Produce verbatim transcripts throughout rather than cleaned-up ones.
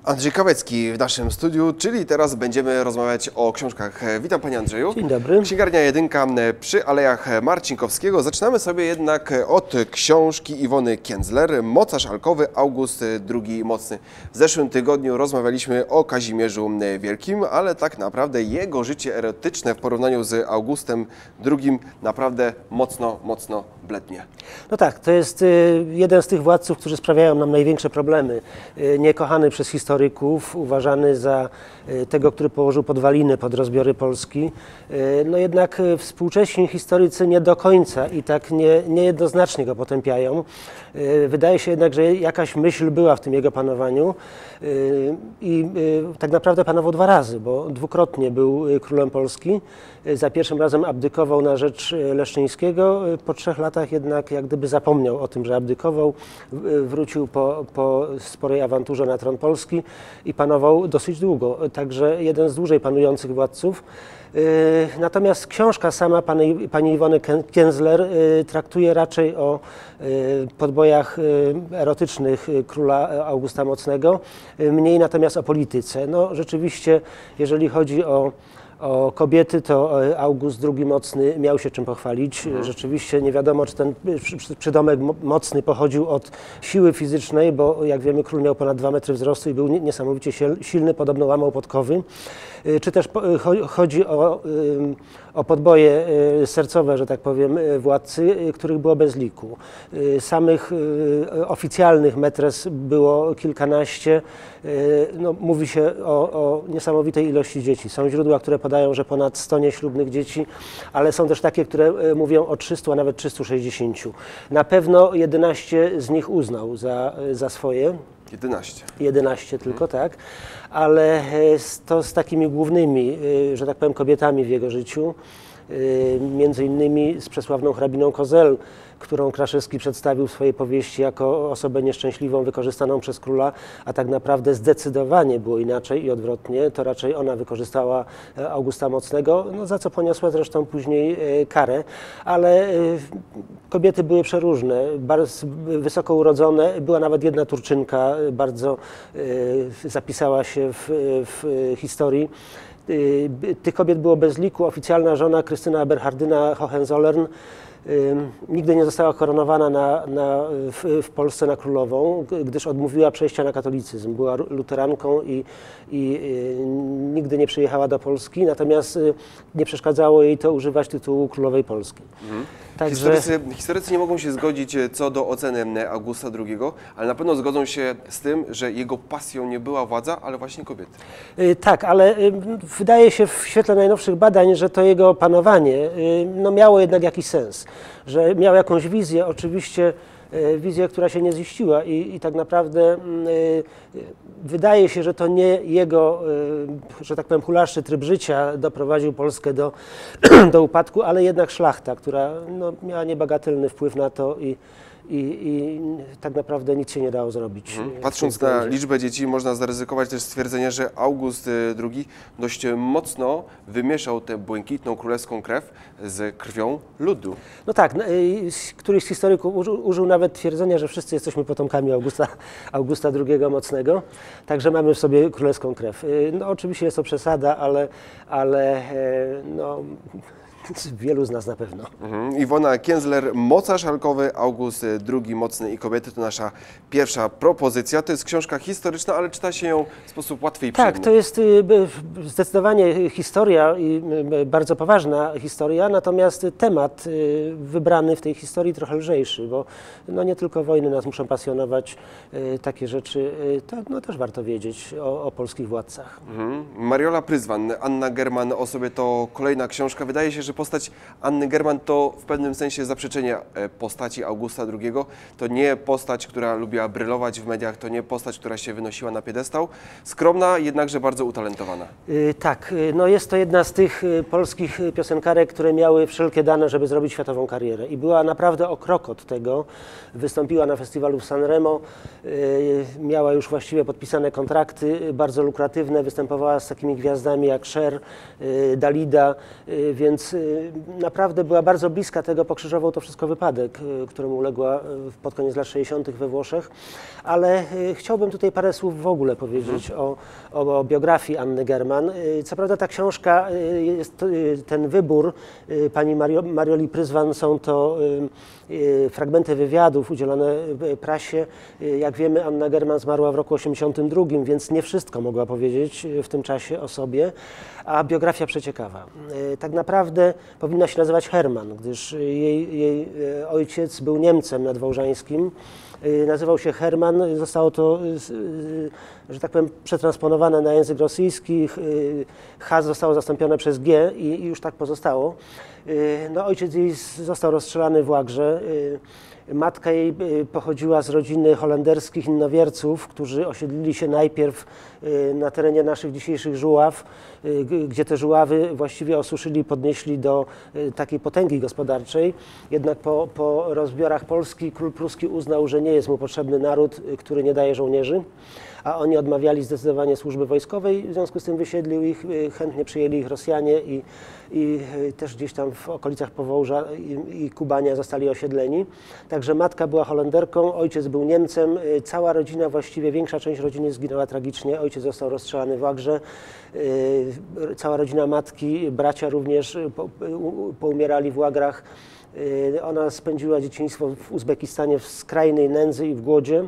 Andrzej Kawecki w naszym studiu, czyli teraz będziemy rozmawiać o książkach. Witam Panie Andrzeju. Dzień dobry. Księgarnia Jedynka przy Alejach Marcinkowskiego. Zaczynamy sobie jednak od książki Iwony Kienzler, Mocarz Alkowy, August drugi Mocny. W zeszłym tygodniu rozmawialiśmy o Kazimierzu Wielkim, ale tak naprawdę jego życie erotyczne w porównaniu z Augustem drugim naprawdę mocno, mocno blednie. No tak, to jest jeden z tych władców, którzy sprawiają nam największe problemy. Niekochany przez historyków, uważany za tego, który położył podwaliny pod rozbiory Polski. No jednak współcześni historycy nie do końca i tak nie, niejednoznacznie go potępiają. Wydaje się jednak, że jakaś myśl była w tym jego panowaniu i tak naprawdę panował dwa razy, bo dwukrotnie był królem Polski. Za pierwszym razem abdykował na rzecz Leszczyńskiego, po trzech latach jednak jak gdyby zapomniał o tym, że abdykował, wrócił po, po sporej awanturze na tron Polski i panował dosyć długo, także jeden z dłużej panujących władców. Natomiast książka sama pani, pani Iwony Kienzler traktuje raczej o podbojach erotycznych króla Augusta Mocnego, mniej natomiast o polityce. No rzeczywiście, jeżeli chodzi o O kobiety, to August drugi Mocny miał się czym pochwalić. Mhm. Rzeczywiście nie wiadomo, czy ten przydomek mocny pochodził od siły fizycznej, bo jak wiemy król miał ponad dwa metry wzrostu i był niesamowicie silny, podobno łamał podkowy. Czy też chodzi o, o podboje sercowe, że tak powiem, władcy, których było bez liku. Samych oficjalnych metres było kilkanaście. No, mówi się o, o niesamowitej ilości dzieci. Są źródła, które podają, że ponad sto nieślubnych dzieci, ale są też takie, które mówią o trzystu, a nawet trzystu sześćdziesięciu. Na pewno jedenaście z nich uznał za, za swoje. jedenaście. jedenaście tylko, hmm. tak. Ale to z takimi głównymi, że tak powiem, kobietami w jego życiu. Między innymi z przesławną hrabiną Kozel, którą Kraszewski przedstawił w swojej powieści jako osobę nieszczęśliwą, wykorzystaną przez króla, a tak naprawdę zdecydowanie było inaczej i odwrotnie. To raczej ona wykorzystała Augusta Mocnego, no, za co poniosła zresztą później karę, ale kobiety były przeróżne, bardzo wysoko urodzone. Była nawet jedna Turczynka, bardzo zapisała się w, w historii. Tych kobiet było bez liku. Oficjalna żona Krystyna Eberhardyna Hohenzollern nigdy nie została koronowana na, na, w, w Polsce na królową, gdyż odmówiła przejścia na katolicyzm. Była luteranką i, i nigdy nie przyjechała do Polski, natomiast nie przeszkadzało jej to używać tytułu królowej Polski. Mhm. Także... Historycy, historycy nie mogą się zgodzić co do oceny Augusta drugiego, ale na pewno zgodzą się z tym, że jego pasją nie była władza, ale właśnie kobiety. Tak, ale wydaje się w świetle najnowszych badań, że to jego panowanie no, miało jednak jakiś sens, że miał jakąś wizję, oczywiście wizję, która się nie ziściła i, i tak naprawdę y, wydaje się, że to nie jego, y, że tak powiem, hulaszczy tryb życia doprowadził Polskę do, do upadku, ale jednak szlachta, która no, miała niebagatelny wpływ na to i, i, i tak naprawdę nic się nie dało zrobić. Mhm. Patrząc na liczbę dzieci, można zaryzykować też stwierdzenie, że August drugi dość mocno wymieszał tę błękitną królewską krew z krwią ludu. No tak, któryś z historyków użył, użył nawet twierdzenia, że wszyscy jesteśmy potomkami Augusta, Augusta drugiego Mocnego, także mamy w sobie królewską krew. No oczywiście jest to przesada, ale, ale no... wielu z nas na pewno. Mhm. Iwona Kienzler, Mocarz Alkowy, August drugi Mocny i kobiety to nasza pierwsza propozycja. To jest książka historyczna, ale czyta się ją w sposób łatwy i przyjemny. Tak, to jest zdecydowanie historia i bardzo poważna historia, natomiast temat wybrany w tej historii trochę lżejszy, bo no nie tylko wojny nas muszą pasjonować, takie rzeczy, to no też warto wiedzieć o, o polskich władcach. Mhm. Mariola Pryzwan, Anna German o sobie to kolejna książka. Wydaje się, że postać Anny German to w pewnym sensie zaprzeczenie postaci Augusta drugiego. To nie postać, która lubiła brylować w mediach, to nie postać, która się wynosiła na piedestał. Skromna, jednakże bardzo utalentowana. Yy, tak, no jest to jedna z tych polskich piosenkarek, które miały wszelkie dane, żeby zrobić światową karierę. I była naprawdę o krok od tego. Wystąpiła na festiwalu w Sanremo, yy, miała już właściwie podpisane kontrakty, bardzo lukratywne, występowała z takimi gwiazdami jak Cher, yy, Dalida, yy, więc naprawdę była bardzo bliska tego, pokrzyżował to wszystko wypadek, któremu uległa pod koniec lat sześćdziesiątych we Włoszech, ale chciałbym tutaj parę słów w ogóle powiedzieć o, o, o biografii Anny German. Co prawda ta książka, jest, ten wybór pani Mario, Marioli Pryzwan są to fragmenty wywiadów udzielone prasie. Jak wiemy, Anna German zmarła w roku osiemdziesiątym drugim, więc nie wszystko mogła powiedzieć w tym czasie o sobie, a biografia przeciekawa. Tak naprawdę powinna się nazywać Herman, gdyż jej, jej ojciec był Niemcem nadwołżańskim. Nazywał się Herman, zostało to, że tak powiem, przetransponowane na język rosyjski. H zostało zastąpione przez G i już tak pozostało. No, ojciec jej został rozstrzelany w łagrze. Matka jej pochodziła z rodziny holenderskich innowierców, którzy osiedlili się najpierw na terenie naszych dzisiejszych Żuław, gdzie te Żuławy właściwie osuszyli i podnieśli do takiej potęgi gospodarczej. Jednak po, po rozbiorach Polski król pruski uznał, że nie jest mu potrzebny naród, który nie daje żołnierzy, a oni odmawiali zdecydowanie służby wojskowej, w związku z tym wysiedlił ich, chętnie przyjęli ich Rosjanie i, i też gdzieś tam w okolicach Powołża i, i Kubania zostali osiedleni. Także matka była Holenderką, ojciec był Niemcem, cała rodzina, właściwie większa część rodziny zginęła tragicznie, ojciec został rozstrzelany w łagrze, cała rodzina matki, bracia również poumierali w łagrach. Ona spędziła dzieciństwo w Uzbekistanie w skrajnej nędzy i w głodzie.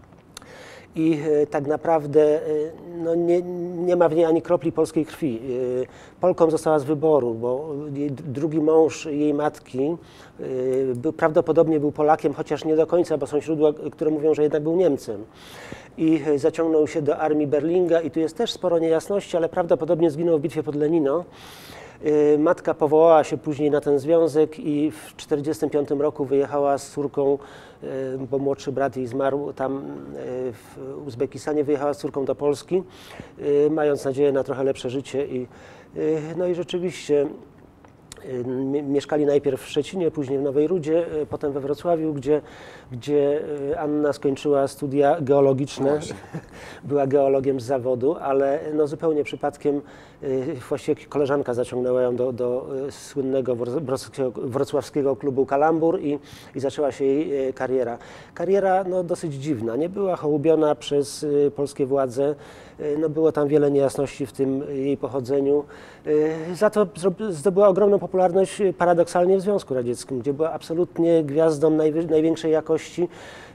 I tak naprawdę no, nie, nie ma w niej ani kropli polskiej krwi. Polką została z wyboru, bo drugi mąż jej matki był, prawdopodobnie był Polakiem, chociaż nie do końca, bo są źródła, które mówią, że jednak był Niemcem. I zaciągnął się do armii Berlinga i tu jest też sporo niejasności, ale prawdopodobnie zginął w bitwie pod Lenino. Matka powołała się później na ten związek i w tysiąc dziewięćset czterdziestym piątym roku wyjechała z córką, bo młodszy brat jej zmarł tam w Uzbekistanie, wyjechała z córką do Polski, mając nadzieję na trochę lepsze życie. I, no i rzeczywiście mieszkali najpierw w Szczecinie, później w Nowej Rudzie, potem we Wrocławiu, gdzie, gdzie Anna skończyła studia geologiczne. Była geologiem z zawodu, ale no zupełnie przypadkiem właściwie koleżanka zaciągnęła ją do, do słynnego wrocławskiego klubu Kalambur i, i zaczęła się jej kariera. Kariera no, dosyć dziwna, nie była hołubiona przez polskie władze, no, było tam wiele niejasności w tym jej pochodzeniu. Za to zdobyła ogromną popularność paradoksalnie w Związku Radzieckim, gdzie była absolutnie gwiazdą najwy, największej jakości.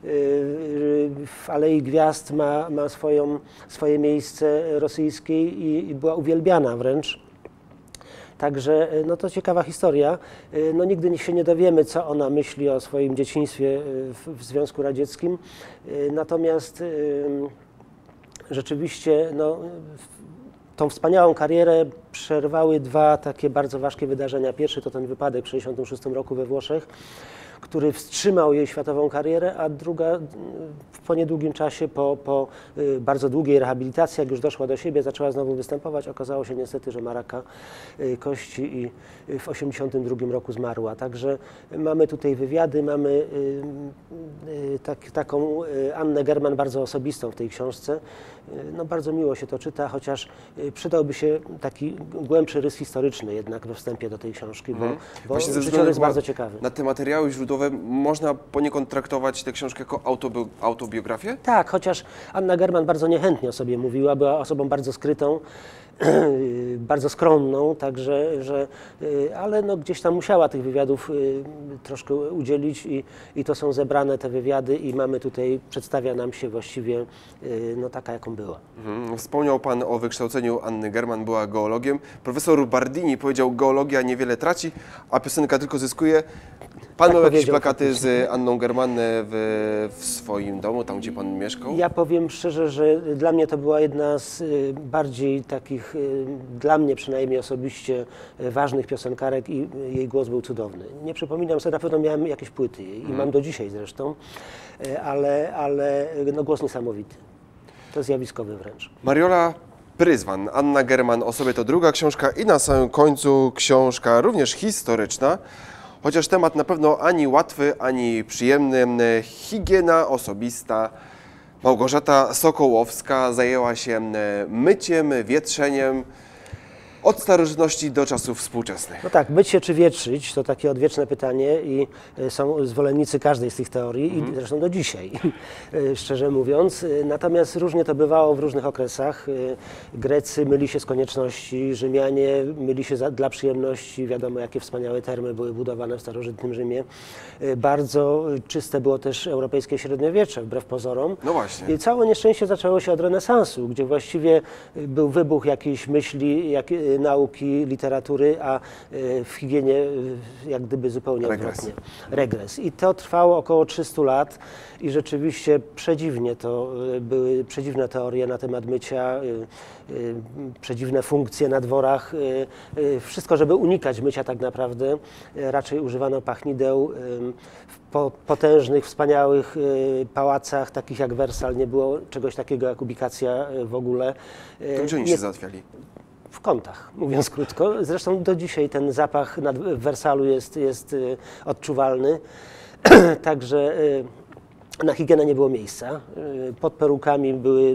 W Alei Gwiazd ma, ma swoją, swoje miejsce rosyjskie i, i była uwielbiana wręcz. Także no to ciekawa historia. No nigdy się nie dowiemy, co ona myśli o swoim dzieciństwie w, w Związku Radzieckim. Natomiast rzeczywiście no, tą wspaniałą karierę przerwały dwa takie bardzo ważkie wydarzenia. Pierwszy to ten wypadek w tysiąc dziewięćset sześćdziesiątym szóstym roku we Włoszech, który wstrzymał jej światową karierę, a druga po niedługim czasie, po, po bardzo długiej rehabilitacji, jak już doszła do siebie, zaczęła znowu występować. Okazało się niestety, że ma raka kości i w tysiąc dziewięćset osiemdziesiątym drugim roku zmarła. Także mamy tutaj wywiady, mamy tak, taką Annę German bardzo osobistą w tej książce. No, bardzo miło się to czyta, chociaż przydałby się taki głębszy rys historyczny jednak we wstępie do tej książki, bo, hmm. bo życiorys jest bardzo ciekawy. Na te materiały źródłowe można poniekąd traktować tę książkę jako autobi autobiografię? Tak, chociaż Anna German bardzo niechętnie o sobie mówiła, była osobą bardzo skrytą, bardzo skromną, także, że, ale no gdzieś tam musiała tych wywiadów troszkę udzielić i, i to są zebrane te wywiady i mamy tutaj, przedstawia nam się właściwie no, taka, jaką była. Mhm. Wspomniał Pan o wykształceniu Anny German, była geologiem. Profesor Bardini powiedział, geologia niewiele traci, a piosenka tylko zyskuje. Pan tak miał jakieś plakaty faktycznie z Anną German w, w swoim domu, tam gdzie Pan mieszkał? Ja powiem szczerze, że dla mnie to była jedna z bardziej takich, dla mnie przynajmniej osobiście, ważnych piosenkarek i jej głos był cudowny. Nie przypominam sobie, na pewno miałem jakieś płyty i hmm. mam do dzisiaj zresztą, ale, ale no, głos niesamowity. To zjawiskowy wręcz. Mariola Pryzwan, Anna German o sobie to druga książka i na samym końcu książka również historyczna. Chociaż temat na pewno ani łatwy, ani przyjemny. Higiena osobista. Małgorzata Sokołowska zajęła się myciem, wietrzeniem. Od starożytności do czasów współczesnych. No tak, myć się czy wietrzyć, to takie odwieczne pytanie i y, są zwolennicy każdej z tych teorii Mhm. i zresztą do dzisiaj, y, szczerze mówiąc. Y, Natomiast różnie to bywało w różnych okresach. Y, Grecy myli się z konieczności, Rzymianie myli się za, dla przyjemności. Wiadomo, jakie wspaniałe termy były budowane w starożytnym Rzymie. Y, Bardzo czyste było też europejskie średniowiecze, wbrew pozorom. No właśnie. I całe nieszczęście zaczęło się od renesansu, gdzie właściwie y, był wybuch jakiejś myśli, jak, y, nauki, literatury, a y, w higienie y, jak gdyby zupełnie Regres. odwrotnie. Regres. I to trwało około trzystu lat i rzeczywiście przedziwnie to y, były przedziwne teorie na temat mycia, y, y, przedziwne funkcje na dworach. Y, y, Wszystko, żeby unikać mycia tak naprawdę, y, raczej używano pachnideł. y, W po, potężnych, wspaniałych y, pałacach, takich jak Wersal, nie było czegoś takiego jak ubikacja y, w ogóle. Y, To gdzie oni nie- się załatwiali? w kątach, mówiąc krótko. Zresztą do dzisiaj ten zapach nad, w Wersalu jest, jest y, odczuwalny. Także y, na higienę nie było miejsca. Y, pod perukami były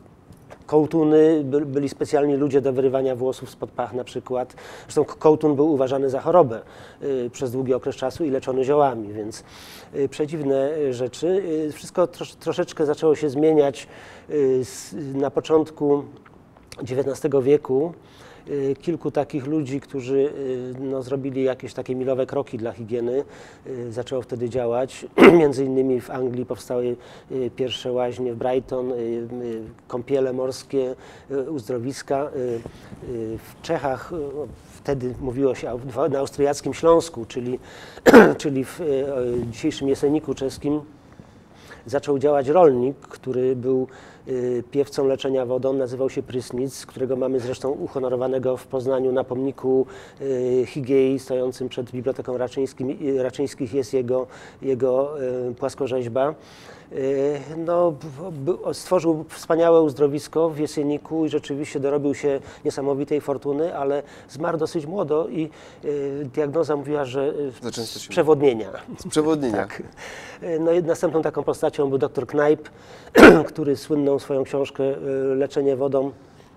kołtuny, by, byli specjalni ludzie do wyrywania włosów spod pach na przykład. Zresztą k- kołtun był uważany za chorobę y, przez długi okres czasu i leczony ziołami, więc y, przedziwne y, rzeczy. Y, wszystko trosz, troszeczkę zaczęło się zmieniać y, s, na początku dziewiętnastego wieku. Y, Kilku takich ludzi, którzy y, no, zrobili jakieś takie milowe kroki dla higieny, y, zaczęło wtedy działać. Między innymi w Anglii powstały y, pierwsze łaźnie w Brighton, y, y, kąpiele morskie, y, uzdrowiska. Y, y, W Czechach y, wtedy mówiło się au- na austriackim Śląsku, czyli, czyli w y, y, dzisiejszym Jeseniku czeskim, zaczął działać rolnik, który był y, piewcą leczenia wodą, nazywał się Prysnic, którego mamy zresztą uhonorowanego w Poznaniu na pomniku y, Higiei stojącym przed Biblioteką Raczyńskim, y, Raczyńskich jest jego, jego y, płaskorzeźba. Y, No, b- b- stworzył wspaniałe uzdrowisko w Jesieniku i rzeczywiście dorobił się niesamowitej fortuny, ale zmarł dosyć młodo i y, diagnoza mówiła, że y, Za często z się- przewodnienia. Z przewodnienia. Tak. No i następną taką postacią był dr Knajp, który słynną swoją książkę y, Leczenie wodą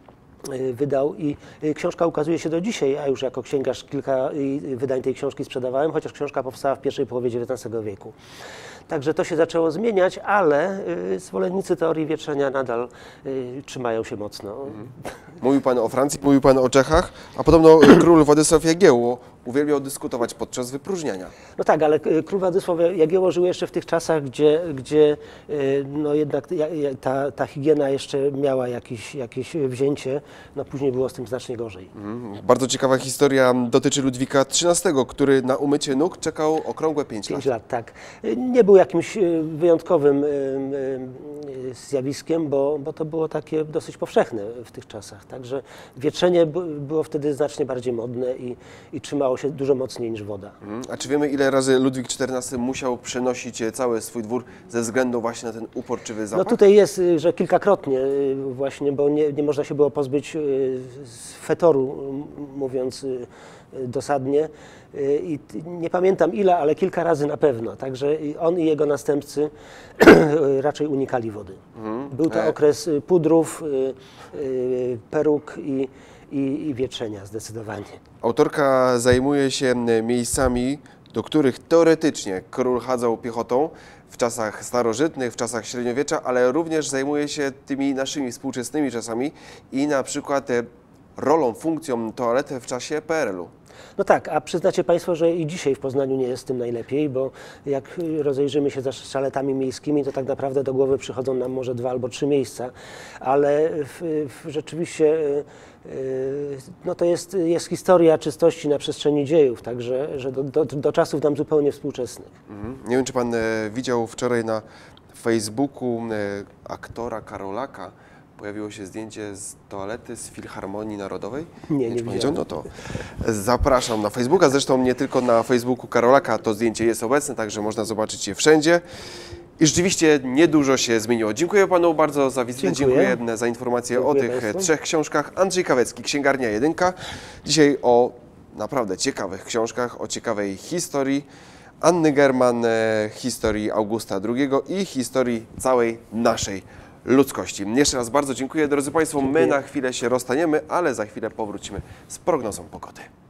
y, wydał i y, książka ukazuje się do dzisiaj, a już jako księgarz kilka y, wydań tej książki sprzedawałem, chociaż książka powstała w pierwszej połowie dziewiętnastego wieku. Także to się zaczęło zmieniać, ale y, zwolennicy teorii wietrzenia nadal y, trzymają się mocno. Mówił Pan o Francji, mówił Pan o Czechach, a podobno król Władysław Jagiełło uwielbiał dyskutować podczas wypróżniania. No tak, ale y, król Władysław Jagiełło żył jeszcze w tych czasach, gdzie, gdzie y, no jednak ja- ja- ta, ta higiena jeszcze miała jakieś, jakieś wzięcie, no później było z tym znacznie gorzej. Mhm. Bardzo ciekawa historia dotyczy Ludwika trzynastego, który na umycie nóg czekał okrągłe pięć lat. Pięć lat, tak. Y, Nie był jakimś y, wyjątkowym y, y, y, zjawiskiem, bo, bo to było takie dosyć powszechne w tych czasach. Także wietrzenie bu- było wtedy znacznie bardziej modne i, i trzymało się dużo mocniej niż woda. Mhm. A czy wiemy, ile razy Ludwik czternasty musiał przenosić e, cały swój dwór ze względu właśnie na ten uporczywy No zapach? tutaj jest, y, że kilkakrotnie y, właśnie, bo nie, nie można się było pozbyć y, z fetoru, m- mówiąc y, y, dosadnie. Y, I t- nie pamiętam ile, ale kilka razy na pewno. Także i on i jego następcy raczej unikali wody. Był to E. okres y, pudrów, y, y, peruk i, i, i wietrzenia zdecydowanie. Autorka zajmuje się m, miejscami, do których teoretycznie król chadzał piechotą w czasach starożytnych, w czasach średniowiecza, ale również zajmuje się tymi naszymi współczesnymi czasami i na przykład e, rolą, funkcją toalety w czasie P R L-u. No tak, a przyznacie Państwo, że i dzisiaj w Poznaniu nie jest z tym najlepiej, bo jak y, rozejrzymy się za szaletami miejskimi, to tak naprawdę do głowy przychodzą nam może dwa albo trzy miejsca, ale w, w, rzeczywiście y, y, no to jest, jest historia czystości na przestrzeni dziejów, także że do, do, do czasów nam zupełnie współczesnych. Mhm. Nie wiem, czy Pan e, widział wczoraj na Facebooku e, aktora Karolaka. Pojawiło się zdjęcie z toalety z Filharmonii Narodowej. Nie, wiem, nie czy pan widziałem. widział? No to zapraszam na Facebooka. Zresztą nie tylko na Facebooku Karolaka to zdjęcie jest obecne, także można zobaczyć je wszędzie. I rzeczywiście niedużo się zmieniło. Dziękuję Panu bardzo za wizytę. Dziękuję. Dziękuję za informacje Dziękuję o tych państwu. trzech książkach. Andrzej Kawecki, Księgarnia Jedynka. Dzisiaj o naprawdę ciekawych książkach, o ciekawej historii Anny German, e, historii Augusta drugiego i historii całej naszej ludzkości. Jeszcze raz bardzo dziękuję, drodzy Państwo. My Dziękuję. na chwilę się rozstaniemy, ale za chwilę powrócimy z prognozą pogody.